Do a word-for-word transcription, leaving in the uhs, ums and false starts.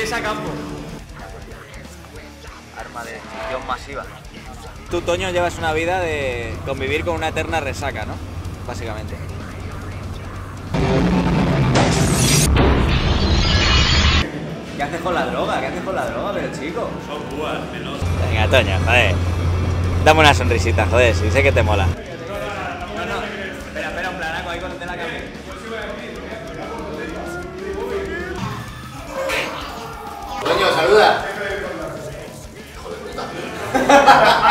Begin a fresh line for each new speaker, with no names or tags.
pies a campo.
Arma de destrucción masiva.
Tú, Toño, llevas una vida de convivir con una eterna resaca, ¿no? Básicamente. ¿Qué haces con la droga? ¿Qué haces con la droga, pero chico?
Son púas, menos.
Venga, Toño, joder. Dame una sonrisita, joder, si sé que te mola.
No, no. Espera, espera, un planaco ahí cuando te la cambie.
Toño, saluda. Hijo de puta.